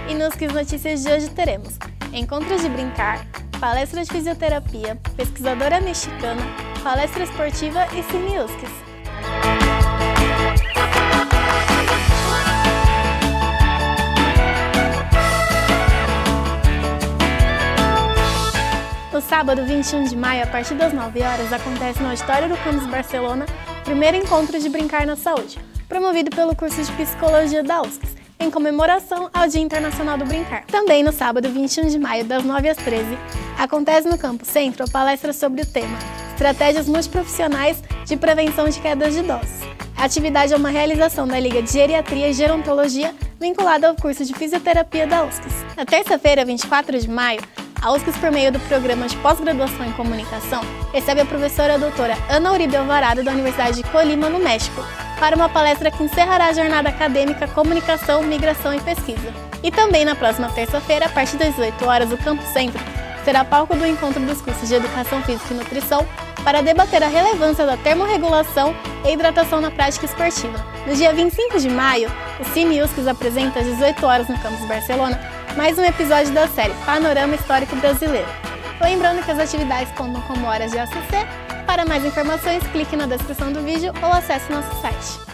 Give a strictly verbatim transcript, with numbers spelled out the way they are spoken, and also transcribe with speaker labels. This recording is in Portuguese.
Speaker 1: E nos Quiz Notícias de hoje teremos encontros de brincar, palestra de fisioterapia, pesquisadora mexicana, palestra esportiva e Cine-USCIS. No sábado, vinte e um de maio, a partir das nove horas, acontece no auditório do Campus Barcelona o primeiro encontro de Brincar na Saúde, promovido pelo curso de Psicologia da USCIS, em comemoração ao Dia Internacional do Brincar. Também no sábado, vinte e um de maio, das nove às treze, acontece no Campus Centro a palestra sobre o tema Estratégias Multiprofissionais de Prevenção de Quedas de Idosos. A atividade é uma realização da Liga de Geriatria e Gerontologia, vinculada ao curso de Fisioterapia da USCIS. Na terça-feira, vinte e quatro de maio, a USCIS, por meio do Programa de Pós-Graduação em Comunicação, recebe a professora doutora Ana Uribe Alvarado, da Universidade de Colima, no México, para uma palestra que encerrará a jornada acadêmica Comunicação, Migração e Pesquisa. E também na próxima terça-feira, a partir das dezoito horas, o Campus Centro será palco do encontro dos cursos de Educação Física e Nutrição para debater a relevância da termorregulação e hidratação na prática esportiva. No dia vinte e cinco de maio, o Cine-USCIS apresenta às dezoito horas no Campus Barcelona mais um episódio da série Panorama Histórico Brasileiro. Lembrando que as atividades contam como horas de A C C. Para mais informações, clique na descrição do vídeo ou acesse nosso site.